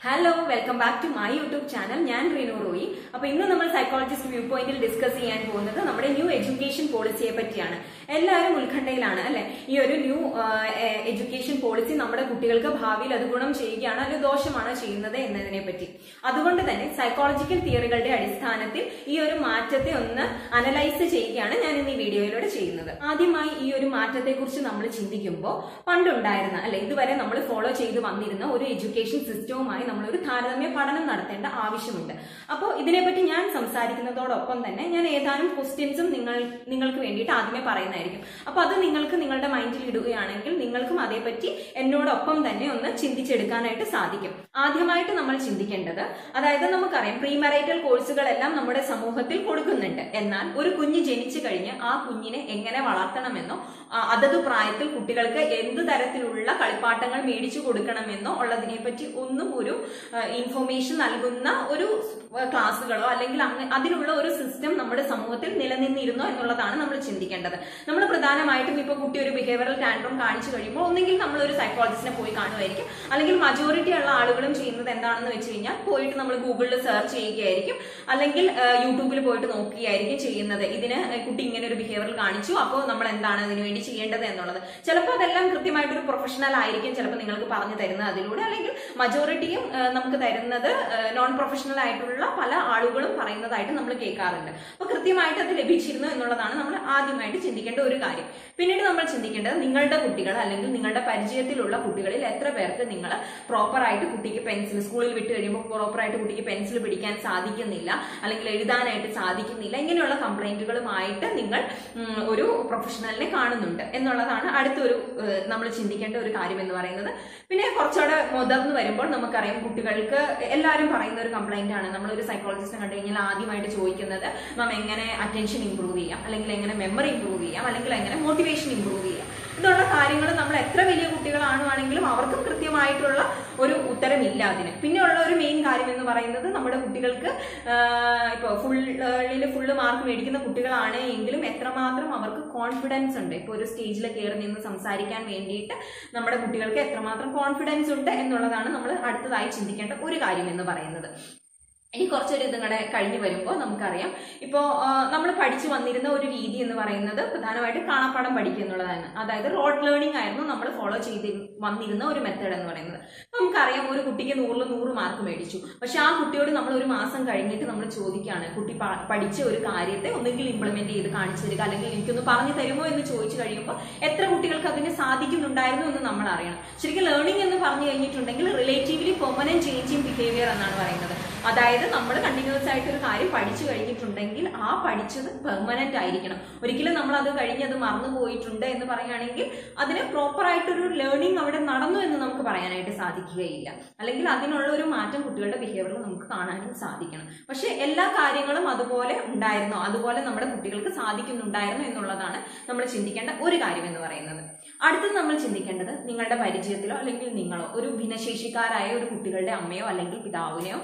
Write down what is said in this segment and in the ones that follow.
Hello, welcome back to my YouTube channel. I am Renu Roy. Now, we will psychologist viewpoint discuss our new education policy. എല്ലാവരും ഉത്കണ്ഠയിലാണ് അല്ലേ ഈ ഒരു new education policy നമ്മുടെ കുട്ടികൾക്ക് ഭാവിയിൽ അത് ഗുണം ചെയ്യുകയാണ് അല്ലെങ്കിൽ ദോഷമാണോ ചെയ്യുന്നത് എന്നതിനെ പറ്റി. അതുകൊണ്ട് തന്നെ സൈക്കോളജിക്കൽ തിയറികളുടെ അടിസ്ഥാനത്തിൽ ഈ ഒരു മാറ്റത്തെ ഒന്ന് അനലൈസ് ചെയ്യുകയാണ് ഞാൻ ഇന്ന് ഈ വീഡിയോയിലൂടെ ചെയ്യുന്നത്. ആദ്യമായി ഈ ഒരു മാറ്റത്തെക്കുറിച്ച് നമ്മൾ ചിന്തിക്കുമ്പോൾ പണ്ടുണ്ടായിരുന്ന അല്ലെ ഇതുവരെ നമ്മൾ ഫോളോ ചെയ്തു വന്നിരുന്ന ഒരു എഡ്യൂക്കേഷൻ സിസ്റ്റവുമായി നമ്മളൊരു താരതമ്യ പഠനം നടത്തേണ്ട ആവശ്യമുണ്ട്. അപ്പോൾ ഇതിനെപ്പറ്റി ഞാൻ സംസാരിക്കുന്നതോടൊപ്പം തന്നെ ഞാൻ ഏതാനും ക്വസ്റ്റ്യൻസും നിങ്ങൾക്ക് വേണ്ടിയിട്ട് ആദ്യമേ പറയുന്നത്. അപ്പൊ അത് നിങ്ങൾക്ക് നിങ്ങളുടെ മൈൻഡിൽ ഇടുകയാണെങ്കിൽ നിങ്ങൾക്കും അതേപറ്റി എന്നോടൊപ്പം തന്നെ ഒന്ന് ചിന്തിച്ചെടുക്കാനായിട്ട് സാധിക്കും. ആദ്യമായിട്ട് നമ്മൾ ചിന്തിക്കേണ്ടത്, അതായത് നമുക്കറിയാം പ്രീമറൈറ്റൽ കോഴ്സുകളെല്ലാം നമ്മുടെ സമൂഹത്തിൽ കൊടുക്കുന്നുണ്ട്. എന്നാൽ ഒരു കുഞ്ഞ് ജനിച്ചു കഴിഞ്ഞ് ആ കുഞ്ഞിനെ എങ്ങനെ വളർത്തണമെന്നോ അതത് പ്രായത്തിൽ കുട്ടികൾക്ക് എന്ത് തരത്തിലുള്ള കളിപ്പാട്ടങ്ങൾ മേടിച്ചു കൊടുക്കണമെന്നോ ഉള്ളതിനെ പറ്റി ഒന്നും ഒരു ഇൻഫർമേഷൻ നൽകുന്ന ഒരു ക്ലാസ്സുകളോ അല്ലെങ്കിൽ അതിനുള്ള ഒരു സിസ്റ്റം നമ്മുടെ സമൂഹത്തിൽ നിലനിന്നിരുന്നോ എന്നുള്ളതാണ് നമ്മൾ ചിന്തിക്കേണ്ടത്. നമ്മൾ പ്രധാനമായിട്ടും ഇപ്പൊ കുട്ടി ഒരു ബിഹേവിയറൽ ടാൻട്രം കാണിച്ചു കഴിയുമ്പോൾ ഒന്നെങ്കിൽ നമ്മൾ ഒരു സൈക്കോളജിസ്റ്റിനെ പോയി കാണുമായിരിക്കും, അല്ലെങ്കിൽ മജോറിറ്റി ഉള്ള ആളുകളും ചെയ്യുന്നത് എന്താണെന്ന് വെച്ച് കഴിഞ്ഞാൽ പോയിട്ട് നമ്മൾ ഗൂഗിളിൽ സെർച്ച് ചെയ്യുകയായിരിക്കും, അല്ലെങ്കിൽ യൂട്യൂബിൽ പോയിട്ട് നോക്കുകയായിരിക്കും ചെയ്യുന്നത്. ഇതിന് കുട്ടി ഇങ്ങനെ ഒരു ബിഹേവിയറൽ കാണിച്ചു, അപ്പോൾ നമ്മൾ എന്താണ് അതിനു വേണ്ടി ചെയ്യേണ്ടത് എന്നുള്ളത്. ചിലപ്പോൾ അതെല്ലാം കൃത്യമായിട്ടൊരു പ്രൊഫഷണൽ ആയിരിക്കും ചിലപ്പോൾ നിങ്ങൾക്ക് പറഞ്ഞു തരുന്നത് അതിലൂടെ, അല്ലെങ്കിൽ മജോറിറ്റിയും നമുക്ക് തരുന്നത് നോൺ പ്രൊഫഷണൽ ആയിട്ടുള്ള പല ആളുകളും പറയുന്നതായിട്ട് നമ്മൾ കേൾക്കാറുണ്ട്. അപ്പൊ കൃത്യമായിട്ട് അത് ലഭിച്ചിരുന്നു എന്നുള്ളതാണ് നമ്മൾ ആദ്യമായിട്ട് ചിന്തിക്കേണ്ട ഒരു കാര്യം. പിന്നീട് നമ്മൾ ചിന്തിക്കേണ്ടത് നിങ്ങളുടെ കുട്ടികൾ അല്ലെങ്കിൽ നിങ്ങളുടെ പരിചയത്തിലുള്ള കുട്ടികളിൽ എത്ര പേർക്ക് നിങ്ങൾ പ്രോപ്പറായിട്ട് കുട്ടിക്ക് പെൻസിൽ സ്കൂളിൽ വിട്ട് കഴിയുമ്പോൾ പ്രോപ്പറായിട്ട് കുട്ടിക്ക് പെൻസിൽ പിടിക്കാൻ സാധിക്കുന്നില്ല, അല്ലെങ്കിൽ എഴുതാനായിട്ട് സാധിക്കുന്നില്ല, ഇങ്ങനെയുള്ള കംപ്ലൈന്റുകളുമായിട്ട് നിങ്ങൾ ഒരു പ്രൊഫഷണലിനെ കാണുന്നുണ്ട് എന്നുള്ളതാണ് അടുത്തൊരു നമ്മൾ ചിന്തിക്കേണ്ട ഒരു കാര്യം എന്ന് പറയുന്നത്. പിന്നെ കുറച്ചുകൂടെ മുതിർന്നു വരുമ്പോൾ നമുക്കറിയാം കുട്ടികൾക്ക് എല്ലാവരും പറയുന്ന ഒരു കംപ്ലൈന്റ് ആണ്, നമ്മളൊരു സൈക്കോളജിസ്റ്റിനെ കണ്ടു കഴിഞ്ഞാൽ ആദ്യമായിട്ട് ചോദിക്കുന്നത് മാം എങ്ങനെ അറ്റൻഷൻ ഇംപ്രൂവ് ചെയ്യാം, അല്ലെങ്കിൽ എങ്ങനെ മെമ്മറി ഇംപ്രൂവ് ചെയ്യാം, അല്ലെങ്കിൽ എങ്ങനെ മോട്ടിവേഷൻ ഇംപ്രൂവ് ചെയ്യാം. ഇതുള്ള കാര്യങ്ങൾ നമ്മൾ എത്ര വലിയ കുട്ടികളാണെങ്കിലും അവർക്കും കൃത്യമായിട്ടുള്ള ഒരു ഉത്തരമില്ല അതിന്. പിന്നെ ഉള്ള ഒരു മെയിൻ കാര്യം എന്ന് പറയുന്നത് നമ്മുടെ കുട്ടികൾക്ക് ഇപ്പൊ ഫുള്ള് മാർക്ക് മേടിക്കുന്ന കുട്ടികളാണ് എങ്കിലും എത്രമാത്രം അവർക്ക് കോൺഫിഡൻസ് ഉണ്ട്, ഇപ്പൊ ഒരു സ്റ്റേജിൽ കയറി നിന്ന് സംസാരിക്കാൻ വേണ്ടിയിട്ട് നമ്മുടെ കുട്ടികൾക്ക് എത്രമാത്രം കോൺഫിഡൻസ് ഉണ്ട് എന്നുള്ളതാണ് നമ്മൾ അടുത്തതായി ചിന്തിക്കേണ്ട ഒരു കാര്യം എന്ന് പറയുന്നത്. ഇനി കുറച്ചൊരു ഇതുങ്ങളെ കഴിഞ്ഞു വരുമ്പോൾ നമുക്കറിയാം ഇപ്പോൾ നമ്മൾ പഠിച്ചു വന്നിരുന്ന ഒരു രീതി എന്ന് പറയുന്നത് പ്രധാനമായിട്ട് കാണാപ്പാഠം പഠിക്കുക എന്നുള്ളതാണ്. അതായത് റോഡ് ലേണിംഗ് ആയിരുന്നു നമ്മൾ ഫോളോ ചെയ്ത് വന്നിരുന്ന ഒരു മെത്തേഡ് എന്ന് പറയുന്നത്. നമുക്കറിയാം ഒരു കുട്ടിക്ക് 100 മാർക്ക് മേടിച്ചു, പക്ഷെ ആ കുട്ടിയോട് നമ്മൾ ഒരു മാസം കഴിഞ്ഞിട്ട് നമ്മൾ ചോദിക്കുകയാണ് കുട്ടി പഠിച്ച ഒരു കാര്യത്തെ ഒന്നെങ്കിൽ ഇംപ്ലിമെന്റ് ചെയ്ത് കാണിച്ചു തരിക, അല്ലെങ്കിൽ എനിക്കൊന്ന് പറഞ്ഞു തരുമോ എന്ന് ചോദിച്ചു കഴിയുമ്പോൾ എത്ര കുട്ടികൾക്ക് അതിന് സാധിക്കുന്നുണ്ടായിരുന്നു എന്ന് നമ്മൾ അറിയണം. ശരിക്കും ലേണിംഗ് എന്ന് പറഞ്ഞു കഴിഞ്ഞിട്ടുണ്ടെങ്കിൽ റിലേറ്റീവ്ലി പെർമനന്റ് ചേഞ്ചിങ് ബിഹേവിയർ എന്നാണ് പറയുന്നത്. അതായത് നമ്മൾ കണ്ടിന്യൂസ് ആയിട്ട് ഒരു കാര്യം പഠിച്ചു കഴിഞ്ഞിട്ടുണ്ടെങ്കിൽ ആ പഠിച്ചത് പെർമനന്റ് ആയിരിക്കണം. ഒരിക്കലും നമ്മൾ അത് കഴിഞ്ഞത് മറന്നു പോയിട്ടുണ്ട് എന്ന് പറയുകയാണെങ്കിൽ അതിന് പ്രോപ്പർ ആയിട്ടൊരു ലേണിംഗ് അവിടെ നടന്നു എന്ന് നമുക്ക് പറയാനായിട്ട് സാധിക്കുകയില്ല. അല്ലെങ്കിൽ അതിനുള്ള ഒരു മാറ്റം കുട്ടികളുടെ ബിഹേവിയറിൽ നമുക്ക് കാണാനും സാധിക്കണം. പക്ഷെ എല്ലാ കാര്യങ്ങളും അതുപോലെ ഉണ്ടായിരുന്നോ, അതുപോലെ നമ്മുടെ കുട്ടികൾക്ക് സാധിക്കുന്നുണ്ടായിരുന്നു എന്നുള്ളതാണ് നമ്മൾ ചിന്തിക്കേണ്ട ഒരു കാര്യം എന്ന് പറയുന്നത്. അടുത്തത് നമ്മൾ ചിന്തിക്കേണ്ടത് നിങ്ങളുടെ പരിചയത്തിലോ അല്ലെങ്കിൽ നിങ്ങളോ ഒരു ഭിന്നശേഷിക്കാരായ ഒരു കുട്ടികളുടെ അമ്മയോ അല്ലെങ്കിൽ പിതാവിനെയോ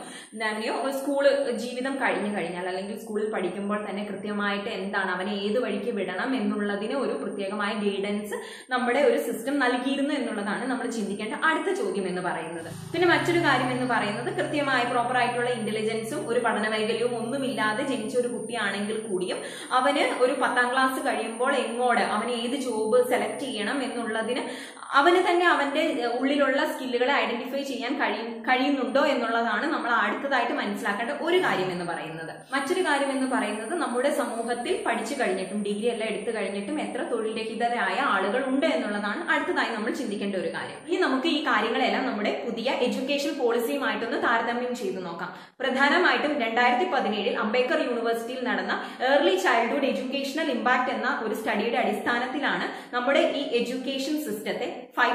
സ്കൂൾ ജീവിതം കഴിഞ്ഞു കഴിഞ്ഞാൽ അല്ലെങ്കിൽ സ്കൂളിൽ പഠിക്കുമ്പോൾ തന്നെ കൃത്യമായിട്ട് എന്താണ് അവനെ ഏത് വഴിക്ക് വിടണം എന്നുള്ളതിന് ഒരു പ്രത്യേകമായ ഗൈഡൻസ് നമ്മുടെ ഒരു സിസ്റ്റം നൽകിയിരുന്നു എന്നുള്ളതാണ് നമ്മൾ ചിന്തിക്കേണ്ട അടുത്ത ചോദ്യം എന്ന് പറയുന്നത്. പിന്നെ മറ്റൊരു കാര്യം എന്ന് പറയുന്നത് കൃത്യമായ പ്രോപ്പർ ആയിട്ടുള്ള ഇന്റലിജൻസും ഒരു പഠന വൈകല്യവും ഒന്നുമില്ലാതെ ജനിച്ച ഒരു കുട്ടിയാണെങ്കിൽ കൂടിയും അവന് ഒരു 10ാം ക്ലാസ് കഴിയുമ്പോൾ അവന് ഏത് ജോബ് സെലക്ട് ചെയ്യണം എന്നുള്ളതിന് അവന് തന്നെ അവന്റെ ഉള്ളിലുള്ള സ്കില്ലുകളെ ഐഡന്റിഫൈ ചെയ്യാൻ കഴിയുന്നുണ്ടോ എന്നുള്ളതാണ് നമ്മൾ അടുത്തതായിട്ട് മനസ്സിലാക്കേണ്ട ഒരു കാര്യം എന്ന് പറയുന്നത്. മറ്റൊരു കാര്യം എന്ന് പറയുന്നത് നമ്മുടെ സമൂഹത്തിൽ പഠിച്ചു കഴിഞ്ഞിട്ടും ഡിഗ്രി എല്ലാം എടുത്തു കഴിഞ്ഞിട്ടും എത്ര തൊഴിൽ രഹിതരായ ആളുകൾ ഉണ്ട് എന്നുള്ളതാണ് അടുത്തതായി നമ്മൾ ചിന്തിക്കേണ്ട ഒരു കാര്യം. ഇനി നമുക്ക് ഈ കാര്യങ്ങളെല്ലാം നമ്മുടെ പുതിയ എഡ്യൂക്കേഷൻ പോളിസിയുമായിട്ടൊന്ന് താരതമ്യം ചെയ്തു നോക്കാം. പ്രധാനമായിട്ടും 2017 അംബേദ്കർ യൂണിവേഴ്സിറ്റിയിൽ നടന്ന ഏർലി ചൈൽഡ്ഹുഡ് എഡ്യൂക്കേഷണൽ ഇമ്പാക്ട് എന്ന ഒരു സ്റ്റഡിയുടെ അടിസ്ഥാനത്തിലാണ് നമ്മുടെ ഈ എഡ്യൂക്കേഷൻ സിസ്റ്റത്തെ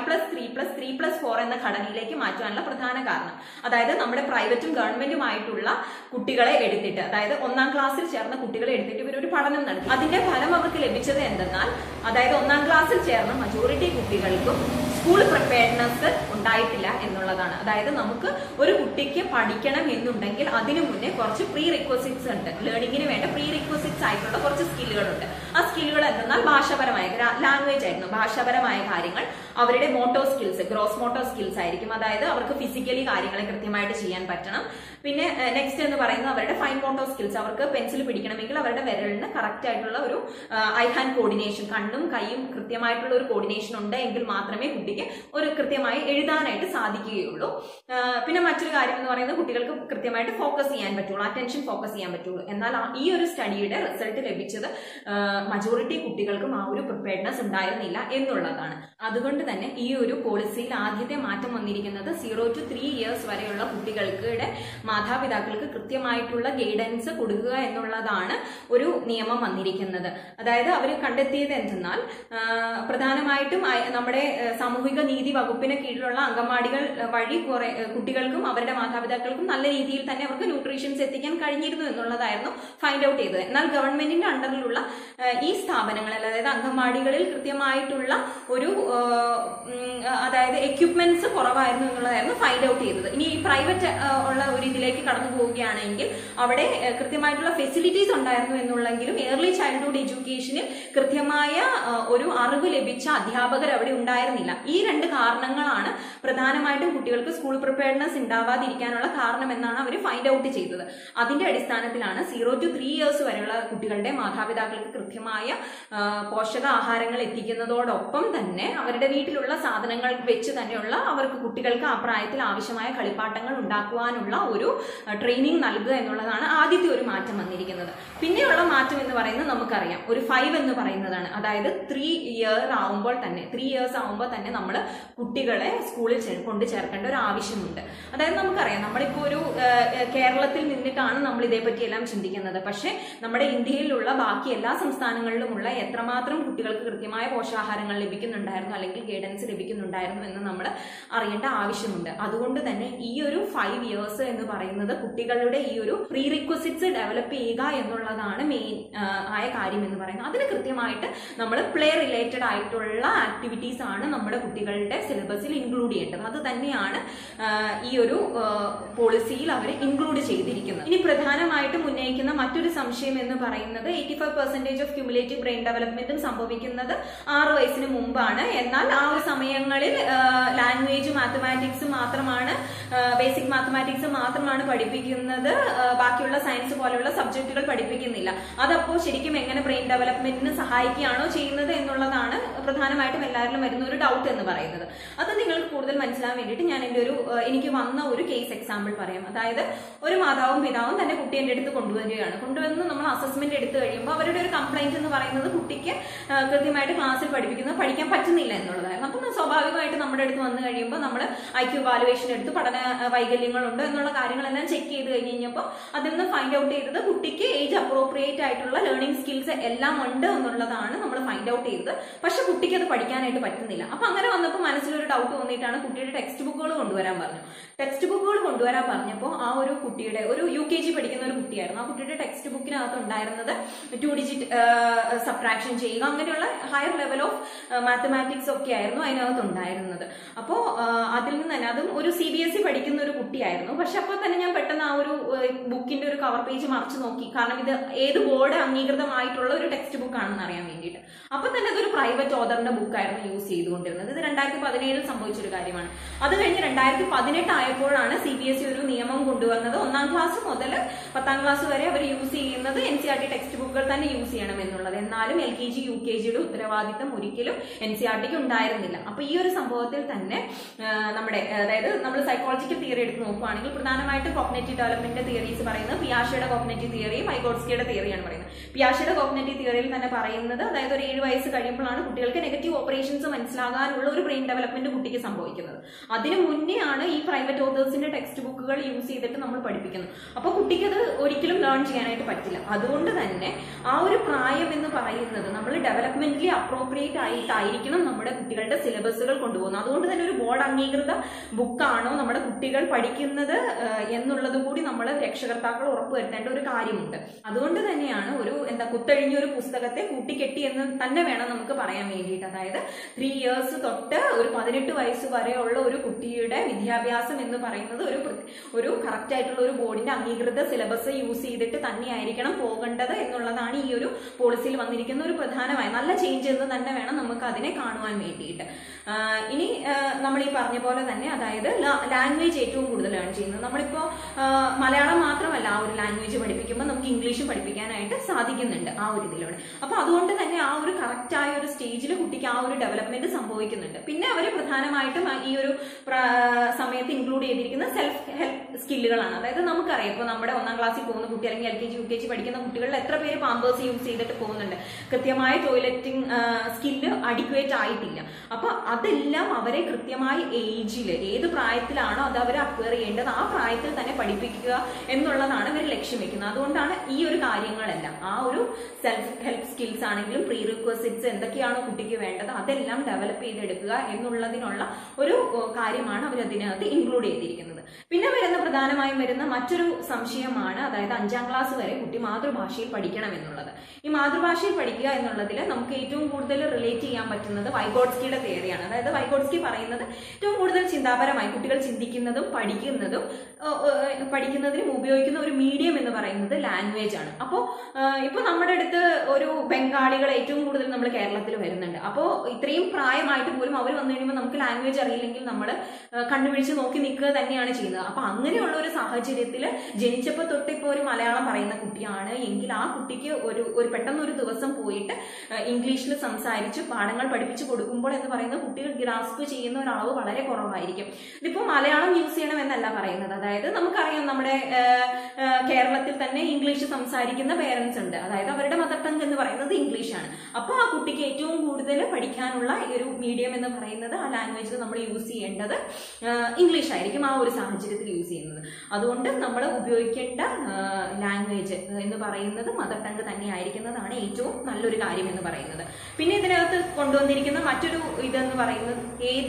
5+3+3+4 എന്ന ഘടനയിലേക്ക് മാറ്റാനുള്ള പ്രധാന കാരണം. അതായത് നമ്മുടെ പ്രൈവറ്റും ഗവൺമെന്റുമായിട്ടുള്ള കുട്ടികളെ എടുത്തിട്ട്, അതായത് 1ാം ക്ലാസ്സിൽ ചേർന്ന കുട്ടികളെ എടുത്തിട്ട് ഇവരൊരു പഠനം നടത്തി. അതിന്റെ ഫലം അവർക്ക് ലഭിച്ചത് എന്തെന്നാൽ, അതായത് 1ാം ക്ലാസ്സിൽ ചേർന്ന മജോറിറ്റി കുട്ടികൾക്കും സ്കൂൾ പ്രിപ്പയർനെസ് ഉണ്ടായിട്ടില്ല എന്നുള്ളതാണ്. അതായത് നമുക്ക് ഒരു കുട്ടിക്ക് പഠിക്കണം എന്നുണ്ടെങ്കിൽ അതിനു മുന്നേ കുറച്ച് പ്രീ റിക്വസിറ്റ്സ് ഉണ്ട്, ലേണിംഗിന് വേണ്ട പ്രീ റിക്വസിറ്റ്സ് ആയിട്ടുള്ള കുറച്ച് സ്കില്ലുകളുണ്ട്. ആ സ്കില്ലുകൾ എന്തെന്നാൽ ഭാഷാപരമായ ലാംഗ്വേജ് ആയിരുന്നു, ഭാഷാപരമായ കാര്യങ്ങൾ, അവരുടെ motor skills, gross motor skills ആയിരിക്കും. അതായത് അവർക്ക് ഫിസിക്കലി കാര്യങ്ങളെ കൃത്യമായിട്ട് ചെയ്യാൻ പറ്റണം. പിന്നെ നെക്സ്റ്റ് എന്ന് പറയുന്നത് അവരുടെ ഫൈൻ മോട്ടോ സ്കിൽസ്, അവർക്ക് പെൻസിൽ പിടിക്കണമെങ്കിൽ അവരുടെ വിരലിന് കറക്റ്റ് ആയിട്ടുള്ള ഒരു ഐ ഹാൻഡ് കോർഡിനേഷൻ, കണ്ണും കൈയും കൃത്യമായിട്ടുള്ള ഒരു കോർഡിനേഷൻ ഉണ്ട് എങ്കിൽ മാത്രമേ കുട്ടിക്ക് ഒരു കൃത്യമായി എഴുതാനായിട്ട് സാധിക്കുകയുള്ളൂ. പിന്നെ മറ്റൊരു കാര്യം എന്ന് പറയുന്നത് കുട്ടികൾക്ക് കൃത്യമായിട്ട് ഫോക്കസ് ചെയ്യാൻ പറ്റുള്ളൂ, അറ്റൻഷൻ ഫോക്കസ് ചെയ്യാൻ പറ്റുള്ളൂ. എന്നാൽ ഈ ഒരു സ്റ്റഡിയുടെ റിസൾട്ട് ലഭിച്ചത് മജോറിറ്റി കുട്ടികൾക്കും ആ ഒരു പ്രിപ്പയർഡ്നെസ് ഉണ്ടായിരുന്നില്ല എന്നുള്ളതാണ്. അതുകൊണ്ട് തന്നെ ഈ ഒരു പോളിസിയിൽ ആദ്യത്തെ മാറ്റം വന്നിരിക്കുന്നത് 0 to 3 years വരെയുള്ള കുട്ടികൾക്ക് മാതാപിതാക്കൾക്ക് കൃത്യമായിട്ടുള്ള ഗൈഡൻസ് കൊടുക്കുക എന്നുള്ളതാണ് ഒരു നിയമം വന്നിരിക്കുന്നത്. അതായത് അവർ കണ്ടെത്തിയത് എന്തെന്നാൽ പ്രധാനമായിട്ടും നമ്മുടെ സാമൂഹിക നീതി വകുപ്പിന് കീഴിലുള്ള അംഗൻവാടികൾ വഴി കുറെ കുട്ടികൾക്കും അവരുടെ മാതാപിതാക്കൾക്കും നല്ല രീതിയിൽ തന്നെ അവർക്ക് ന്യൂട്രീഷൻസ് എത്തിക്കാൻ കഴിഞ്ഞിരുന്നു എന്നുള്ളതായിരുന്നു ഫൈൻഡ് ഔട്ട് ചെയ്തത്. എന്നാൽ ഗവൺമെന്റിന്റെ അണ്ടറിലുള്ള ഈ സ്ഥാപനങ്ങളിൽ, അതായത് അംഗൻവാടികളിൽ കൃത്യമായിട്ടുള്ള ഒരു അതായത് എക്യുപ്മെന്റ്സ് കുറവായിരുന്നു എന്നുള്ളതായിരുന്നു ഫൈൻഡ് ഔട്ട് ചെയ്തത്. ഇനി ഈ പ്രൈവറ്റ് ഉള്ള ഒരു ഇതിലേക്ക് കടന്നു പോവുകയാണെങ്കിൽ അവിടെ കൃത്യമായിട്ടുള്ള ഫെസിലിറ്റീസ് ഉണ്ടായിരുന്നു എന്നുള്ളെങ്കിലും ഏർലി ചൈൽഡ്ഹുഡ് എഡ്യൂക്കേഷനിൽ കൃത്യമായ ഒരു അറിവ് ലഭിച്ച അധ്യാപകർ അവിടെ ഉണ്ടായിരുന്നില്ല. ഈ രണ്ട് കാരണങ്ങളാണ് പ്രധാനമായിട്ടും കുട്ടികൾക്ക് സ്കൂൾ പ്രിപ്പയർഡ്നെസ് ഉണ്ടാവാതിരിക്കാനുള്ള കാരണം എന്നാണ് അവർ ഫൈൻഡ് ഔട്ട് ചെയ്തത്. അതിന്റെ അടിസ്ഥാനത്തിലാണ് 0 to 3 years വരെയുള്ള കുട്ടികളുടെ മാതാപിതാക്കൾക്ക് കൃത്യമായ പോഷകാഹാരങ്ങൾ എത്തിക്കുന്നതോടൊപ്പം തന്നെ അവരുടെ വീട്ടിലുള്ള സാധനങ്ങൾ വെച്ച് തന്നെയുള്ള അവർക്ക് കുട്ടികൾക്ക് ആ പ്രായത്തിൽ ആവശ്യമായ കളിപ്പാട്ടങ്ങൾ ഉണ്ടാക്കുവാനുള്ള ഒരു ട്രെയിനിങ് നൽകുക എന്നുള്ളതാണ് ആദ്യത്തെ ഒരു മാറ്റം വന്നിരിക്കുന്നത്. പിന്നെയുള്ള മാറ്റം എന്ന് പറയുന്നത് നമുക്കറിയാം, ഒരു 5 എന്ന് പറയുന്നതാണ്. അതായത് 3 years ആവുമ്പോൾ തന്നെ നമ്മൾ കുട്ടികളെ സ്കൂളിൽ കൊണ്ട് ചേർക്കേണ്ട ഒരു ആവശ്യമുണ്ട്. അതായത് നമുക്കറിയാം, നമ്മളിപ്പോ ഒരു കേരളത്തിൽ നിന്നിട്ടാണ് നമ്മൾ ഇതേപറ്റി എല്ലാം ചിന്തിക്കുന്നത്. പക്ഷെ നമ്മുടെ ഇന്ത്യയിലുള്ള ബാക്കി എല്ലാ സംസ്ഥാനങ്ങളിലുമുള്ള എത്രമാത്രം കുട്ടികൾക്ക് കൃത്യമായ പോഷകാഹാരങ്ങൾ ലഭിക്കുന്നുണ്ടായിരുന്നു അല്ലെങ്കിൽ ഗൈഡൻസ് ലഭിക്കുന്നുണ്ടായിരുന്നു എന്ന് നമ്മൾ അറിയേണ്ട ആവശ്യമുണ്ട്. അതുകൊണ്ട് തന്നെ ഈ ഒരു 5 years എന്ന് പറയുന്നത് കുട്ടികളുടെ ഈ ഒരു പ്രീ റിക്വസിറ്റ്സ് ഡെവലപ്പ് ചെയ്യുക എന്നുള്ളതാണ് മെയിൻ ആയ കാര്യം എന്ന് പറയുന്നത്. അതിന് കൃത്യമായിട്ട് നമ്മൾ പ്ലേ റിലേറ്റഡ് ആയിട്ടുള്ള ആക്ടിവിറ്റീസ് ആണ് നമ്മുടെ കുട്ടികളുടെ സിലബസിൽ ഇൻക്ലൂഡ് ചെയ്യേണ്ടത്. അത് തന്നെയാണ് ഈ ഒരു പോളിസിയിൽ അവർ ഇൻക്ലൂഡ് ചെയ്തിരിക്കുന്നത്. ഇനി പ്രധാനമായിട്ടും ഉന്നയിക്കുന്ന മറ്റൊരു സംശയം എന്ന് പറയുന്നത് 85% ഓഫ് ക്യുമുലേറ്റീവ് ബ്രെയിൻ ഡെവലപ്മെന്റും സംഭവിക്കുന്നത് 6 വയസ്സിന് മുമ്പാണ്. എന്നാൽ ആ ഒരു സമയങ്ങളിൽ ലാംഗ്വേജ്, മാത്തമാറ്റിക്സ് മാത്രമാണ്, ബേസിക് മാത്തമാറ്റിക്സ് മാത്രമാണ് പഠിപ്പിക്കുന്നത്, ബാക്കിയുള്ള സയൻസ് പോലെയുള്ള സബ്ജക്റ്റുകൾ പഠിപ്പിക്കുന്നില്ല. അതപ്പോ ശരിക്കും എങ്ങനെ ബ്രെയിൻ ഡെവലപ്മെന്റിന് സഹായിക്കുകയാണോ ചെയ്യുന്നത് എന്നുള്ളതാണ് പ്രധാനമായിട്ടും എല്ലാവരിലും വരുന്ന ഒരു ഡൗട്ട് എന്ന് പറയുന്നത്. അത് നിങ്ങൾക്ക് കൂടുതൽ മനസ്സിലാൻ വേണ്ടിയിട്ട് ഞാൻ എനിക്ക് വന്ന ഒരു കേസ് എക്സാമ്പിൾ പറയാം. അതായത് ഒരു മാതാവും പിതാവും തന്നെ കുട്ടി എൻ്റെ അടുത്ത് കൊണ്ടുവന്ന് നമ്മൾ അസസ്മെന്റ് എടുത്തു കഴിയുമ്പോൾ അവരുടെ ഒരു കംപ്ലൈന്റ് എന്ന് പറയുന്നത് കുട്ടിക്ക് കൃത്യമായിട്ട് ക്ലാസ്സിൽ പഠിക്കാൻ പറ്റുന്നില്ല എന്നുള്ളതായിരുന്നു. അപ്പം സ്വാഭാവികമായിട്ട് നമ്മുടെ അടുത്ത് വന്നു കഴിയുമ്പോൾ നമ്മൾ IQ വാലുവേഷൻ എടുത്ത് പഠന വൈകല്യങ്ങളുണ്ടോ എന്നുള്ള കാര്യങ്ങളെല്ലാം ചെക്ക് ചെയ്ത് കഴിഞ്ഞപ്പോൾ അതിൽ നിന്ന് ഫൈൻഡ് ഔട്ട് ചെയ്തത് കുട്ടിക്ക് ഏജ് അപ്രോപ്രിയേറ്റ് ആയിട്ടുള്ള ലേണിംഗ് സ്കിൽസ് എല്ലാം ഉണ്ട് എന്നുള്ളതാണ് നമ്മൾ ഫൈൻഡ് ഔട്ട് ചെയ്തത്. പക്ഷെ കുട്ടിക്ക് അത് പഠിക്കാനായിട്ട് പറ്റുന്നില്ല. അപ്പൊ അങ്ങനെ വന്നപ്പോൾ മനസ്സിലൊരു ഡൗട്ട് തോന്നിയിട്ടാണ് കുട്ടിയുടെ ടെക്സ്റ്റ് ബുക്കുകൾ കൊണ്ടുവരാൻ പറഞ്ഞു. ടെക്സ്റ്റ് ബുക്കുകൾ കൊണ്ടുവരാൻ പറഞ്ഞപ്പോൾ ആ ഒരു കുട്ടിയുടെ ഒരു UKG പഠിക്കുന്ന ഒരു കുട്ടിയായിരുന്നു. ആ കുട്ടിയുടെ ടെക്സ്റ്റ് ബുക്കിനകത്ത് ഉണ്ടായിരുന്നത് 2 digit സബ്ട്രാക്ഷൻ ചെയ്യുക, അങ്ങനെയുള്ള ഹയർ ലെവൽ ഓഫ് മാത്തമാറ്റിക്സ് ഒക്കെ ആയിരുന്നു അതിനകത്ത് ഉണ്ടായിരുന്നത്. അപ്പോൾ അതിൽ നിന്ന് തന്നെ അതും ഒരു CBSE പഠിക്കുന്ന ഒരു കുട്ടിയായിരുന്നു. പക്ഷെ അപ്പോൾ തന്നെ ഞാൻ പെട്ടെന്ന് ആ ഒരു ബുക്കിന്റെ ഒരു കവർ പേജ് മറിച്ച് നോക്കി, കാരണം ഇത് ഏത് ബോർഡ് അംഗീകൃതമായിട്ടുള്ള ഒരു ടെക്സ്റ്റ് ബുക്ക് ആണെന്ന് അറിയാൻ വേണ്ടിയിട്ട്. അപ്പൊ തന്നെ അതൊരു പ്രൈവറ്റ് ഓതറിന്റെ ബുക്കായിരുന്നു യൂസ് ചെയ്തുകൊണ്ടിരുന്നത്. ഇത് 2017 സംഭവിച്ചൊരു കാര്യമാണ്. അത് കഴിഞ്ഞ് 2018 ആയപ്പോഴാണ് CBSE ഒരു നിയമം കൊണ്ടുവന്നത്. 1ാം ക്ലാസ് മുതൽ 10ാം ക്ലാസ് വരെ അവർ യൂസ് ചെയ്യുന്നത് NCERT ടെക്സ്റ്റ് ബുക്കുകൾ തന്നെ യൂസ് ചെയ്യണം എന്നുള്ളത്. എന്നാലും LKG UKGയുടെ ഉത്തരവാദിത്തം ഒരിക്കലും NCERTക്ക് ഉണ്ടായിരുന്നില്ല. അപ്പൊ ഈ ഒരു സംഭവത്തിൽ തന്നെ നമ്മുടെ അതായത് നമ്മൾ സൈക്കോളജിക്കൽ തിയറി എടുത്ത് നോക്കുകയാണെങ്കിൽ പ്രധാനമായിട്ടും കോഗ്നിറ്റീവ് ഡെവലപ്മെന്റ് തിയറീസ് പറയുന്നത് പിയാഷയുടെ കോഗ്നിറ്റീവ് തിയറിയും വൈഗോട്സ്കിയുടെ തിയറിയാണ് പറയുന്നത്. പിയാഷയുടെ കോഗ്നിറ്റീവ് തിയറിയിൽ തന്നെ പറയുന്നത് അതായത് ഒരു 7 വയസ്സ് കഴിയുമ്പോഴാണ് കുട്ടികൾക്ക് നെഗറ്റീവ് ഓപ്പറേഷൻസ് മനസ്സിലാകാനുള്ള ഒരു ബ്രെയിൻ ഡെവലപ്മെന്റ് കുട്ടിക്ക് സംഭവിക്കുന്നത്. അതിന് മുന്നേ ആണ് ഈ പ്രൈവറ്റ് ഓതേഴ്സിന്റെ ടെക്സ്റ്റ് ബുക്കുകൾ യൂസ് ചെയ്തിട്ട് നമ്മൾ പഠിപ്പിക്കുന്നത്. അപ്പൊ കുട്ടിക്ക് അത് ഒരിക്കലും ലേൺ ചെയ്യാനായിട്ട് പറ്റില്ല. അതുകൊണ്ട് തന്നെ ആ ഒരു പ്രായം എന്ന് പറയുന്നത് നമ്മൾ ഡെവലപ്മെന്റലി അപ്രോപ്രിയേറ്റ് ആയിട്ടായിരിക്കണം നമ്മുടെ കുട്ടികളുടെ സിലബസുകൾ കൊണ്ടുപോകുന്നത്. അതുകൊണ്ട് തന്നെ ഒരു ബോർഡ് അംഗീകൃത ബുക്കാണോ നമ്മുടെ കുട്ടികൾ പഠിക്കുന്നത് എന്നുള്ളത് കൂടി നമ്മൾ രക്ഷകർത്താക്കൾ ഉറപ്പുവരുത്തേണ്ട ഒരു കാര്യമുണ്ട്. അതുകൊണ്ട് തന്നെയാണ് ഒരു കുത്തഴിഞ്ഞ ഒരു പുസ്തകത്തെ കൂട്ടിക്കെട്ടി എന്ന് തന്നെ വേണം നമുക്ക് പറയാൻ വേണ്ടിയിട്ട്. അതായത് 3 years തൊട്ട് ഒരു 18 വയസ്സ് വരെയുള്ള ഒരു കുട്ടിയുടെ വിദ്യാഭ്യാസം എന്ന് പറയുന്നത് ഒരു ഒരു കറക്റ്റ് ആയിട്ടുള്ള ഒരു ബോർഡിന്റെ അംഗീകൃത സിലബസ് യൂസ് ചെയ്തിട്ട് തന്നെയായിരിക്കണം പോകേണ്ടത് എന്നുള്ളതാണ് ഈ ഒരു പോളിസിയിൽ വന്നിരിക്കുന്ന ഒരു പ്രധാനമായ നല്ല ചേഞ്ച് എന്ന് തന്നെ വേണം നമുക്ക് അതിനെ കാണുവാൻ വേണ്ടിയിട്ട്. ഇനി നമ്മൾ ഈ പറഞ്ഞ പോലെ തന്നെ അതായത് ലാംഗ്വേജ് ഏറ്റവും കൂടുതൽ ലേൺ ചെയ്യുന്നത്. നമ്മളിപ്പോ മലയാളം മാത്രമല്ല ആ ഒരു ലാംഗ്വേജ് പഠിപ്പിക്കുമ്പോൾ നമുക്ക് ഇംഗ്ലീഷും പഠിപ്പിക്കാനായിട്ട് സാധിക്കുന്നുണ്ട് ആ ഒരു ഇതിലൂടെ. അപ്പൊ അതുകൊണ്ട് തന്നെ ആ ഒരു കറക്റ്റ് ആയ ഒരു സ്റ്റേജിൽ കുട്ടിക്ക് ആ ഒരു ഡെവലപ്മെന്റ് സംഭവിക്കുന്നുണ്ട്. പിന്നെ അവര് പ്രധാനമായിട്ടും ഈ ഒരു സമയത്ത് ഇൻക്ലൂഡ് ചെയ്തിരിക്കുന്ന സെൽഫ് ഹെൽപ്പ് സ്കില്ലുകളാണ്. അതായത് നമുക്കറിയാം ഇപ്പൊ നമ്മുടെ 1ാം ക്ലാസ്സിൽ പോകുന്ന കുട്ടി അല്ലെങ്കിൽ LKG UKG പഠിക്കുന്ന കുട്ടികളിൽ എത്ര പേര് പാമ്പേഴ്സ് യൂസ് ചെയ്തിട്ട് പോകുന്നുണ്ട്, കൃത്യമായ ടോയ്ലറ്റിംഗ് സ്കില്ല് അഡിക്വേറ്റ് ആയിട്ടില്ല. അപ്പൊ അതെല്ലാം അവരെ കൃത്യമായി ഏജിൽ ഏത് പ്രായത്തിലാണോ അത് അവർ അക്വയർ ചെയ്യേണ്ടത് ആ പ്രായത്തിൽ തന്നെ പഠിപ്പിക്കുക എന്നുള്ളതാണ് ഇവർ ലക്ഷ്യം വെക്കുന്നത്. അതുകൊണ്ടാണ് ഈ ഒരു കാര്യങ്ങളെല്ലാം ആ ഒരു സെൽഫ് ഹെൽപ്പ് സ്കിൽസ് ആണെങ്കിലും പ്രീ റിക്വസിറ്റ്സ് എന്തൊക്കെയാണോ കുട്ടിക്ക് വേണ്ടത് അതെല്ലാം ഡെവലപ്പ് ചെയ്തെടുക്കുക എന്നുള്ളതിനുള്ള ഒരു കാര്യമാണ് അവർ അതിനകത്ത് ഇൻക്ലൂഡ് ചെയ്തിരിക്കുന്നത്. പിന്നെ പ്രധാനമായും വരുന്ന മറ്റൊരു സംശയമാണ് അതായത് 5ാം ക്ലാസ് വരെ കുട്ടി മാതൃഭാഷയിൽ പഠിക്കണം എന്നുള്ളത്. ഈ മാതൃഭാഷയിൽ പഠിക്കുക എന്നുള്ളതിൽ നമുക്ക് ഏറ്റവും കൂടുതൽ റിലേറ്റ് ചെയ്യാൻ പറ്റുന്നത് വൈഗോട്സ്കിയുടെ തിയറിയാണ്. അതായത് വൈഗോട്സ്കി പറയുന്നത് ഏറ്റവും കൂടുതൽ ചിന്താപരമായി കുട്ടികൾ ചിന്തിക്കുന്നതും പഠിക്കുന്നതിനും ഉപയോഗിക്കുന്ന ഒരു മീഡിയം എന്ന് പറയുന്നത് ലാംഗ്വേജ് ആണ്. അപ്പോൾ ഇപ്പൊ നമ്മുടെ അടുത്ത് ഒരു ബംഗാളികൾ ഏറ്റവും കൂടുതൽ നമ്മൾ കേരളത്തിൽ വരുന്നുണ്ട്. അപ്പോൾ ഇത്രയും പ്രായമായിട്ട് പോലും അവർ വന്നു കഴിയുമ്പോൾ നമുക്ക് ലാംഗ്വേജ് അറിയില്ലെങ്കിൽ നമ്മൾ കണ്ടുപിടിച്ച് നോക്കി നിൽക്കുക തന്നെയാണ് ചെയ്യുന്നത്. അപ്പൊ അങ്ങനെയുള്ള ഒരു സാഹചര്യത്തിൽ ജനിച്ചപ്പോൾ തൊട്ട് ഇപ്പോൾ ഒരു മലയാളം പറയുന്ന കുട്ടിയാണ് എങ്കിൽ ആ കുട്ടിക്ക് ഒരു പെട്ടെന്ന് ഒരു ദിവസം പോയിട്ട് ഇംഗ്ലീഷിൽ സംസാരിച്ച് പാഠങ്ങൾ പഠിപ്പിച്ചു കൊടുക്കുമ്പോൾ എന്ന് പറയുന്ന കുട്ടികൾ ഗ്രാസ്പ് ചെയ്യുന്ന ഒരളവ് വളരെ കുറവായിരിക്കും. ഇതിപ്പോ മലയാളം യൂസ് ചെയ്യണം എന്നല്ല പറയുന്നത്. അതായത് നമുക്കറിയാം നമ്മുടെ കേരളത്തിൽ തന്നെ ഇംഗ്ലീഷ് സംസാരിക്കുന്ന പേരൻസ് ഉണ്ട്. അതായത് അവരുടെ മദർ ടങ് എന്ന് പറയുന്നത് ഇംഗ്ലീഷാണ്. അപ്പോൾ ആ കുട്ടിക്ക് ഏറ്റവും കൂടുതൽ പഠിക്കാനുള്ള ഒരു മീഡിയം എന്ന് പറയുന്നത് ആ ലാംഗ്വേജിൽ നമ്മൾ യൂസ് ചെയ്യേണ്ടത് ഇംഗ്ലീഷ് ആയിരിക്കും ആ ഒരു സാഹചര്യത്തിൽ യൂസ് ചെയ്യുന്നത്. അതുകൊണ്ട് നമ്മൾ ഉപയോഗിക്കേണ്ട ലാംഗ്വേജ് എന്ന് പറയുന്നത് മദർ ടങ് തന്നെ ആയിരിക്കുന്നതാണ് ഏറ്റവും നല്ലൊരു കാര്യം എന്ന് പറയുന്നത്. പിന്നെ ഇതിനകത്ത് കൊണ്ടുവന്നിരിക്കുന്ന മറ്റൊരു ഇതെന്ന് പറയുന്നത്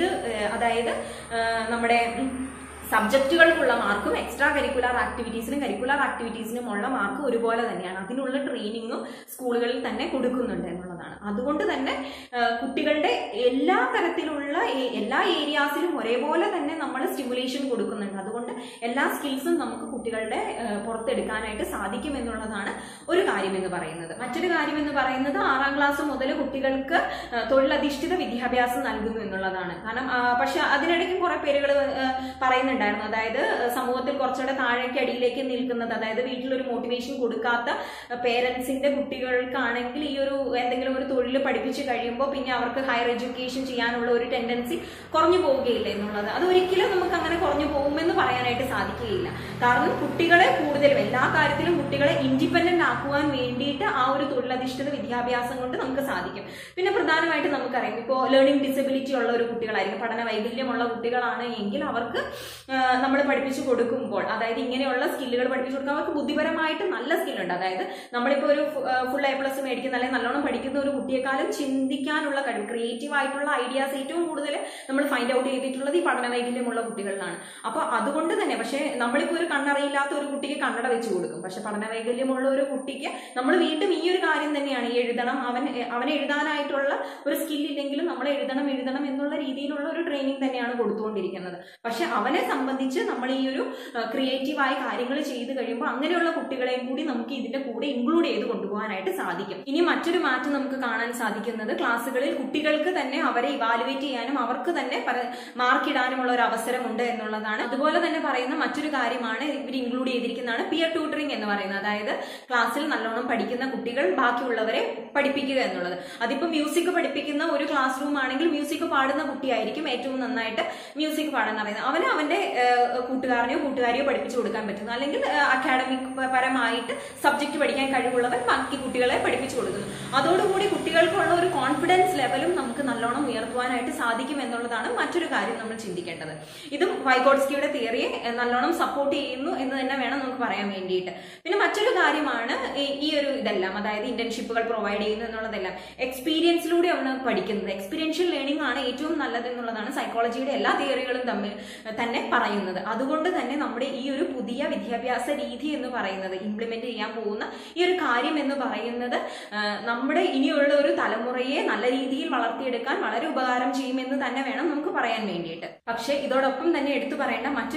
അതായത് നമ്മുടെ സബ്ജക്റ്റുകൾക്കുള്ള മാർക്കും എക്സ്ട്രാ കരിക്കുലർ ആക്ടിവിറ്റീസിനും കരിക്കുലർ ആക്ടിവിറ്റീസിനും ഉള്ള മാർക്ക് ഒരുപോലെ തന്നെയാണ്. അതിനുള്ള ട്രെയിനിങ്ങും സ്കൂളുകളിൽ തന്നെ കൊടുക്കുന്നുണ്ട് എന്നുള്ളതാണ്. അതുകൊണ്ട് തന്നെ കുട്ടികളുടെ എല്ലാ തരത്തിലുള്ള എല്ലാ ഏരിയാസിലും ഒരേപോലെ തന്നെ നമ്മൾ സ്റ്റിമുലേഷൻ കൊടുക്കുന്നുണ്ട്. അതുകൊണ്ട് എല്ലാ സ്കിൽസും നമുക്ക് കുട്ടികളുടെ പുറത്തെടുക്കാനായിട്ട് സാധിക്കും എന്നുള്ളതാണ് ഒരു കാര്യം എന്ന് പറയുന്നത്. മറ്റൊരു കാര്യം എന്ന് പറയുന്നത് 6ാം ക്ലാസ് മുതൽ കുട്ടികൾക്ക് തൊഴിലധിഷ്ഠിത വിദ്യാഭ്യാസം നൽകുന്നു എന്നുള്ളതാണ്. കാരണം പക്ഷെ അതിനിടയ്ക്കും കുറെ പേരുകൾ പറയുന്നുണ്ട്. അതായത് സമൂഹത്തിൽ കുറച്ചുകൂടെ താഴേക്ക് അടിയിലേക്ക് നിൽക്കുന്നത്, അതായത് വീട്ടിലൊരു മോട്ടിവേഷൻ കൊടുക്കാത്ത പേരൻസിന്റെ കുട്ടികൾക്കാണെങ്കിൽ ഈ ഒരു എന്തെങ്കിലും ഒരു തൊഴിൽ പഠിപ്പിച്ചു കഴിയുമ്പോൾ പിന്നെ അവർക്ക് ഹയർ എഡ്യൂക്കേഷൻ ചെയ്യാനുള്ള ഒരു ടെൻഡൻസി കുറഞ്ഞു പോവുകയില്ല എന്നുള്ളത്. അത് ഒരിക്കലും നമുക്ക് അങ്ങനെ കുറഞ്ഞു പോകുമെന്ന് പറയാനായിട്ട് സാധിക്കുകയില്ല. കാരണം കുട്ടികളെ കൂടുതലും എല്ലാ കാര്യത്തിലും കുട്ടികളെ ഇൻഡിപെൻഡന്റ് ആക്കുവാൻ വേണ്ടിയിട്ട് ആ ഒരു തൊഴിലധിഷ്ഠിത വിദ്യാഭ്യാസം കൊണ്ട് നമുക്ക് സാധിക്കും. പിന്നെ പ്രധാനമായിട്ട് നമുക്കറിയാം ഇപ്പോൾ ലേണിംഗ് ഡിസബിലിറ്റി ഉള്ള ഒരു കുട്ടികളായിരിക്കും, പഠന വൈകല്യമുള്ള കുട്ടികളാണ് എങ്കിൽ അവർക്ക് നമ്മൾ പഠിപ്പിച്ചു കൊടുക്കുമ്പോൾ അതായത് ഇങ്ങനെയുള്ള സ്കില്ലുകൾ പഠിപ്പിച്ചു കൊടുക്കുക. അവർക്ക് ബുദ്ധിപരമായിട്ട് നല്ല സ്കില്ലുണ്ട്. അതായത് നമ്മളിപ്പോ ഒരു ഫുൾ A+ മേടിക്കുന്ന അല്ലെങ്കിൽ നല്ലോണം പഠിക്കുന്ന ഒരു കുട്ടിയെക്കാളും ചിന്തിക്കാനുള്ള കഴിവ്, ക്രിയേറ്റീവ് ആയിട്ടുള്ള ഐഡിയാസ് ഏറ്റവും കൂടുതൽ നമ്മൾ ഫൈൻഡ് ഔട്ട് ചെയ്തിട്ടുള്ളത് ഈ പഠന വൈകല്യമുള്ള കുട്ടികളിലാണ്. അപ്പൊ അതുകൊണ്ട് തന്നെ പക്ഷെ നമ്മളിപ്പോ ഒരു കണ്ണറിയില്ലാത്ത ഒരു കുട്ടിക്ക് കണ്ണട വെച്ച് കൊടുക്കും. പക്ഷെ പഠന വൈകല്യമുള്ള ഒരു കുട്ടിക്ക് നമ്മൾ വീണ്ടും ഈ ഒരു കാര്യം തന്നെയാണ് ഈ എഴുതണം, അവന് എഴുതാനായിട്ടുള്ള ഒരു സ്കില്ലില്ലെങ്കിലും നമ്മൾ എഴുതണം എന്നുള്ള രീതിയിലുള്ള ഒരു ട്രെയിനിങ് തന്നെയാണ് കൊടുത്തുകൊണ്ടിരിക്കുന്നത്. പക്ഷെ അവനെ സംബന്ധിച്ച് നമ്മൾ ഈ ഒരു ക്രിയേറ്റീവായ കാര്യങ്ങൾ ചെയ്ത് കഴിയുമ്പോൾ അങ്ങനെയുള്ള കുട്ടികളെയും കൂടി നമുക്ക് ഇതിന്റെ കൂടെ ഇൻക്ലൂഡ് ചെയ്ത് കൊണ്ടുപോകാനായിട്ട് സാധിക്കും. ഇനി മറ്റൊരു മാറ്റം നമുക്ക് കാണാൻ സാധിക്കുന്നത് ക്ലാസ്സുകളിൽ കുട്ടികൾക്ക് തന്നെ അവരെ ഇവാലുവേറ്റ് ചെയ്യാനും അവർക്ക് തന്നെ മാർക്ക് ഇടാനുമുള്ള ഒരു അവസരമുണ്ട് എന്നുള്ളതാണ്. അതുപോലെ തന്നെ പറയുന്ന മറ്റൊരു കാര്യമാണ് ഇവർ ഇൻക്ലൂഡ് ചെയ്തിരിക്കുന്നതാണ് പിയർ ട്യൂട്ടറിംഗ് എന്ന് പറയുന്നത്. അതായത് ക്ലാസ്സിൽ നല്ലോണം പഠിക്കുന്ന കുട്ടികൾ ബാക്കിയുള്ളവരെ പഠിപ്പിക്കുക എന്നുള്ളത്. അതിപ്പോ മ്യൂസിക് പഠിപ്പിക്കുന്ന ഒരു ക്ലാസ് റൂം ആണെങ്കിൽ മ്യൂസിക് പാടുന്ന കുട്ടിയായിരിക്കും ഏറ്റവും നന്നായിട്ട് മ്യൂസിക് പാടാൻ അറിയുന്നത്. അവന്റെ കൂട്ടുകാരെയോ പഠിപ്പിച്ചു കൊടുക്കാൻ പറ്റുന്നു. അല്ലെങ്കിൽ അക്കാഡമിക് പരമായിട്ട് സബ്ജക്ട് പഠിക്കാൻ കഴിവുള്ളവർ ബാക്കി കുട്ടികളെ പഠിപ്പിച്ചു കൊടുക്കുന്നു. അതോടുകൂടി കുട്ടികൾക്കുള്ള ഒരു കോൺഫിഡൻസ് ലെവലും നമുക്ക് നല്ലോണം ഉയർത്തുവാനായിട്ട് സാധിക്കും എന്നുള്ളതാണ് മറ്റൊരു കാര്യം നമ്മൾ ചിന്തിക്കേണ്ടത്. ഇതും വൈഗോട്സ്കിയുടെ തിയറിയെ നല്ലോണം സപ്പോർട്ട് ചെയ്യുന്നു എന്ന് തന്നെ വേണം നമുക്ക് പറയാൻ വേണ്ടിയിട്ട്. പിന്നെ മറ്റൊരു കാര്യമാണ് ഈ ഒരു ഇതെല്ലാം, അതായത് ഇന്റേൺഷിപ്പുകൾ പ്രൊവൈഡ് ചെയ്യുന്നു എന്നുള്ളതെല്ലാം എക്സ്പീരിയൻസിലൂടെയാണ് പഠിക്കുന്നത്. എക്സ്പീരിയൻഷ്യൽ ലേണിംഗ് ആണ് ഏറ്റവും നല്ലത് എന്നുള്ളതാണ് സൈക്കോളജിയുടെ എല്ലാ തിയറികളും തമ്മിൽ തന്നെ പറയുന്നത്. അതുകൊണ്ട് തന്നെ നമ്മുടെ ഈ ഒരു പുതിയ വിദ്യാഭ്യാസ രീതി എന്ന് പറയുന്നത്, ഇംപ്ലിമെന്റ് ചെയ്യാൻ പോകുന്ന ഈ ഒരു കാര്യം എന്ന് പറയുന്നത് നമ്മുടെ ഇനിയുള്ള ഒരു തലമുറയെ നല്ല രീതിയിൽ വളർത്തിയെടുക്കാൻ വളരെ ഉപകാരം ചെയ്യുമെന്ന് തന്നെ വേണം നമുക്ക് പറയാൻ വേണ്ടിയിട്ട്. പക്ഷെ ഇതോടൊപ്പം തന്നെ എടുത്തു പറയേണ്ട മറ്റൊരു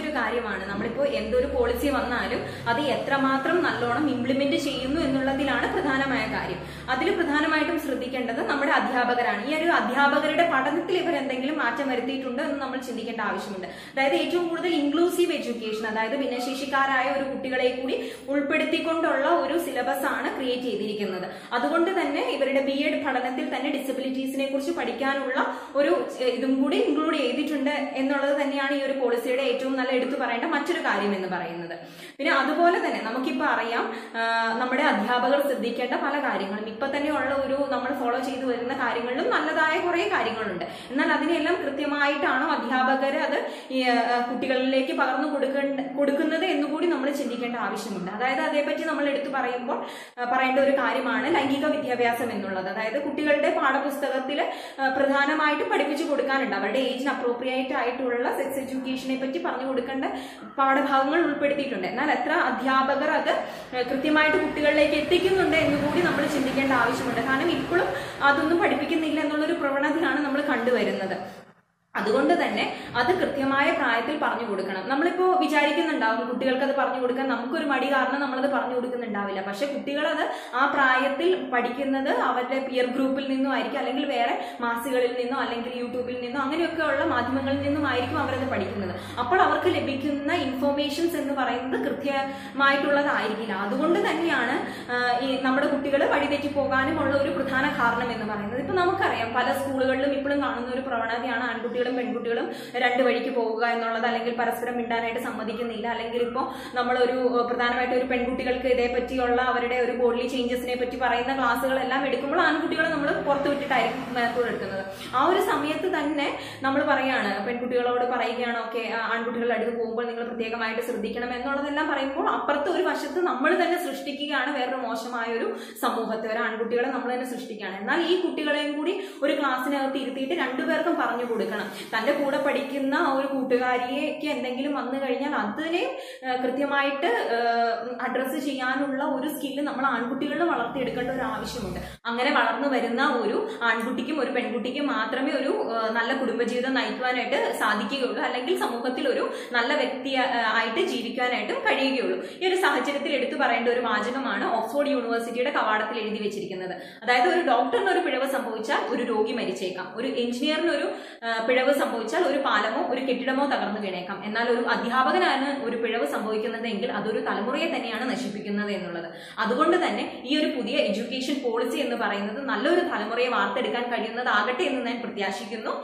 മറ്റൊരു കാര്യമാണ്. നമ്മളിപ്പോ എന്തൊരു പോളിസി വന്നാലും അത് എത്രമാത്രം നല്ലോണം ഇംപ്ലിമെന്റ് ചെയ്യുന്നു എന്നുള്ളതിലാണ് പ്രധാനമായ കാര്യം. അതിൽ പ്രധാനമായിട്ടും ശ്രദ്ധിക്കേണ്ടത് നമ്മുടെ അധ്യാപകരാണ്. ഈ ഒരു അധ്യാപകരുടെ പഠനത്തിൽ ഇവർ എന്തെങ്കിലും മാറ്റം വരുത്തിയിട്ടുണ്ടോ എന്ന് നമ്മൾ ചിന്തിക്കേണ്ട ആവശ്യമുണ്ട്. അതായത് ഏറ്റവും കൂടുതൽ ഇൻക്ലൂസീവ് എഡ്യൂക്കേഷൻ, അതായത് ഭിന്നശേഷിക്കാരായ ഒരു കുട്ടികളെ കൂടി ഉൾപ്പെടുത്തിക്കൊണ്ടുള്ള ഒരു സിലബസ് ആണ് ക്രിയേറ്റ് ചെയ്തിരിക്കുന്നത്. അതുകൊണ്ട് തന്നെ ഇവരുടെ BEd പഠനത്തിൽ തന്നെ ഡിസബിലിറ്റീസിനെ കുറിച്ച് പഠിക്കാനുള്ള ഒരു ഇതും കൂടി ഇൻക്ലൂഡ് ചെയ്തിട്ടുണ്ട് എന്നുള്ളത് തന്നെയാണ് ഈ ഒരു പോളിസിയുടെ ഏറ്റവും നല്ല എടുത്തു പറയേണ്ട മറ്റൊരു കാര്യം എന്ന് പറയുന്നത്. പിന്നെ അതുപോലെ തന്നെ നമുക്കിപ്പോൾ അറിയാം, നമ്മുടെ അധ്യാപകർ ശ്രദ്ധിക്കേണ്ട പല കാര്യങ്ങളും ഇപ്പൊ തന്നെ ഉള്ള ഒരു നമ്മൾ ഫോളോ ചെയ്തു വരുന്ന കാര്യങ്ങളിലും നല്ലതായ കുറെ കാര്യങ്ങളുണ്ട്. എന്നാൽ അതിനെല്ലാം കൃത്യമായിട്ടാണോ അധ്യാപകർ അത് കുട്ടികളിലേക്ക് പകർന്നു കൊടുക്കുന്നത് എന്നുകൂടി നമ്മൾ ചിന്തിക്കേണ്ട ആവശ്യമുണ്ട്. അതായത് അതേപറ്റി നമ്മൾ എടുത്തു പറയുമ്പോൾ പറയേണ്ട ഒരു കാര്യമാണ് ലൈംഗിക വിദ്യാഭ്യാസം എന്നുള്ളത്. അതായത് കുട്ടികളുടെ പാഠപുസ്തകത്തിൽ പ്രധാനമായിട്ടും പഠിപ്പിച്ചു കൊടുക്കാനുണ്ട്. അവരുടെ ഏജിന് അപ്രോപ്രിയേറ്റ് ആയിട്ടുള്ള സെക്സ് എഡ്യൂക്കേഷനെ പറ്റി പറഞ്ഞു കൊടുക്കേണ്ട പാഠഭാഗങ്ങൾ ഉൾപ്പെടുത്തിയിട്ടുണ്ട്. എന്നാൽ എത്ര അധ്യാപകർ അത് കൃത്യമായിട്ട് കുട്ടികളിലേക്ക് എത്തിക്കുന്നുണ്ട് എന്നുകൂടി നമ്മൾ ചിന്തിക്കേണ്ട ആവശ്യമുണ്ട്. കാരണം ഇപ്പോഴും അതൊന്നും പഠിപ്പിക്കുന്നില്ല എന്നുള്ളൊരു പ്രവണതയാണ് നമ്മൾ കണ്ടുവരുന്നത്. അതുകൊണ്ട് തന്നെ അത് കൃത്യമായ പ്രായത്തിൽ പറഞ്ഞു കൊടുക്കണം. നമ്മളിപ്പോ വിചാരിക്കുന്നുണ്ടാവും കുട്ടികൾക്ക് അത് പറഞ്ഞു കൊടുക്കാൻ നമുക്കൊരു മടി കാരണം നമ്മളത് പറഞ്ഞു കൊടുക്കുന്നുണ്ടാവില്ല. പക്ഷെ കുട്ടികളത് ആ പ്രായത്തിൽ പഠിക്കുന്നത് അവരുടെ പിയർ ഗ്രൂപ്പിൽ നിന്നും ആയിരിക്കും, അല്ലെങ്കിൽ വേറെ മാസികളിൽ നിന്നോ അല്ലെങ്കിൽ യൂട്യൂബിൽ നിന്നോ അങ്ങനെയൊക്കെ ഉള്ള മാധ്യമങ്ങളിൽ നിന്നും ആയിരിക്കും അവരത് പഠിക്കുന്നത്. അപ്പോൾ അവർക്ക് ലഭിക്കുന്ന ഇൻഫോർമേഷൻസ് എന്ന് പറയുന്നത് കൃത്യമായിട്ടുള്ളതായിരിക്കില്ല. അതുകൊണ്ട് തന്നെയാണ് ഈ നമ്മുടെ കുട്ടികൾ വഴിതെറ്റി പോകാനുമുള്ള ഒരു പ്രധാന കാരണം എന്ന് പറയുന്നത്. ഇപ്പൊ നമുക്കറിയാം പല സ്കൂളുകളിലും ഇപ്പോഴും കാണുന്ന ഒരു പ്രവണതയാണ് ആൺകുട്ടികളും പെൺകുട്ടികളും രണ്ടു വഴിക്ക് പോവുക എന്നുള്ളത്, അല്ലെങ്കിൽ പരസ്പരം മിണ്ടാനായിട്ട് സമ്മതിക്കുന്നില്ല. അല്ലെങ്കിൽ ഇപ്പോൾ നമ്മളൊരു പ്രധാനമായിട്ട് ഒരു പെൺകുട്ടികൾക്ക് ഇതേപറ്റിയുള്ള അവരുടെ ഒരു ബോഡി ചേഞ്ചസിനെ പറ്റി പറയുന്ന ക്ലാസ്സുകളെല്ലാം എടുക്കുമ്പോൾ ആൺകുട്ടികളെ നമ്മൾ പുറത്തു വിട്ടിട്ടായിരിക്കും എടുക്കുന്നത്. ആ ഒരു സമയത്ത് തന്നെ നമ്മൾ പറയാണ്, പെൺകുട്ടികളോട് പറയുകയാണ്, ഓക്കെ ആൺകുട്ടികളുടെ അടുത്ത് പോകുമ്പോൾ നിങ്ങൾ പ്രത്യേകമായിട്ട് ശ്രദ്ധിക്കണം എന്നുള്ളതെല്ലാം പറയുമ്പോൾ അപ്പുറത്ത് ഒരു വശത്ത് നമ്മൾ തന്നെ സൃഷ്ടിക്കുകയാണ് വേറൊരു മോശമായ ഒരു സമൂഹത്തെ, ഒരു ആൺകുട്ടികളെ നമ്മൾ തന്നെ സൃഷ്ടിക്കുകയാണ്. എന്നാൽ ഈ കുട്ടികളെയും കൂടി ഒരു ക്ലാസ്സിനകത്ത് ഇരുത്തിയിട്ട് രണ്ടുപേർക്കും പറഞ്ഞു കൊടുക്കണം. തന്റെ കൂടെ പഠിക്കുന്ന ഒരു കൂട്ടുകാരിയേക്ക് എന്തെങ്കിലും വന്നു കഴിഞ്ഞാൽ അതിനെ കൃത്യമായിട്ട് അഡ്രസ്സ് ചെയ്യാനുള്ള ഒരു സ്കില്ല് നമ്മൾ ആൺകുട്ടികളിൽ വളർത്തിയെടുക്കേണ്ട ഒരു ആവശ്യമുണ്ട്. അങ്ങനെ വളർന്നു വരുന്ന ഒരു ആൺകുട്ടിക്കും ഒരു പെൺകുട്ടിക്കും മാത്രമേ ഒരു നല്ല കുടുംബജീവിതം നയിക്കുവാനായിട്ട് സാധിക്കുകയുള്ളൂ, അല്ലെങ്കിൽ സമൂഹത്തിൽ ഒരു നല്ല വ്യക്തി ആയിട്ട് ജീവിക്കാനായിട്ടും കഴിയുകയുള്ളൂ. ഈ ഒരു സാഹചര്യത്തിൽ എടുത്തു പറയേണ്ട ഒരു വാചകമാണ് ഓക്സ്ഫോർഡ് യൂണിവേഴ്സിറ്റിയുടെ കവാടത്തിൽ എഴുതി വെച്ചിരിക്കുന്നത്. അതായത് ഒരു ഡോക്ടറിന് ഒരു പിഴവ് സംഭവിച്ചാൽ ഒരു രോഗി മരിച്ചേക്കാം, ഒരു എഞ്ചിനീയറിന് ഒരു പിഴവ് സംഭവിച്ചാൽ ഒരു പാലമോ ഒരു കെട്ടിടമോ തകർന്നു വീണേക്കാം. എന്നാൽ ഒരു അധ്യാപകനാണ് ഒരു പിഴവ് സംഭവിക്കുന്നതെങ്കിൽ അതൊരു തലമുറയെ തന്നെയാണ് നശിപ്പിക്കുന്നത് എന്നുള്ളത്. അതുകൊണ്ട് തന്നെ ഈ ഒരു പുതിയ എഡ്യൂക്കേഷൻ പോളിസി എന്ന് പറയുന്നത് നല്ലൊരു തലമുറയെ വാർത്തെടുക്കാൻ കഴിയുന്നതാകട്ടെ എന്ന് ഞാൻ പ്രത്യാശിക്കുന്നു.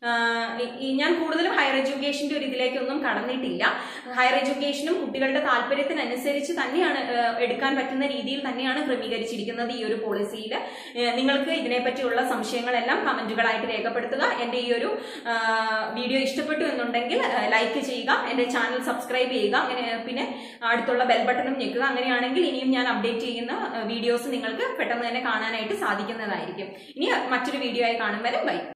ഞാൻ കൂടുതലും ഹയർ എഡ്യൂക്കേഷന്റെ ഒരു ഇതിലേക്കൊന്നും കടന്നിട്ടില്ല. ഹയർ എഡ്യൂക്കേഷനും കുട്ടികളുടെ താല്പര്യത്തിനനുസരിച്ച് തന്നെയാണ് എടുക്കാൻ പറ്റുന്ന രീതിയിൽ തന്നെയാണ് ക്രമീകരിച്ചിരിക്കുന്നത് ഈ ഒരു പോളിസിയിൽ. നിങ്ങൾക്ക് ഇതിനെപ്പറ്റിയുള്ള സംശയങ്ങളെല്ലാം കമന്റുകളായിട്ട് രേഖപ്പെടുത്തുക. എന്റെ ഈ ഒരു വീഡിയോ ഇഷ്ടപ്പെട്ടു എന്നുണ്ടെങ്കിൽ ലൈക്ക് ചെയ്യുക, എന്റെ ചാനൽ സബ്സ്ക്രൈബ് ചെയ്യുക, അങ്ങനെ പിന്നെ അടുത്തുള്ള ബെൽ ബട്ടണും ഞെക്കുക. അങ്ങനെയാണെങ്കിൽ ഇനിയും ഞാൻ അപ്ഡേറ്റ് ചെയ്യുന്ന വീഡിയോസ് നിങ്ങൾക്ക് പെട്ടെന്ന് തന്നെ കാണാനായിട്ട് സാധിക്കുന്നതായിരിക്കും. ഇനി മറ്റൊരു വീഡിയോ ആയി കാണും വരെ ബൈ.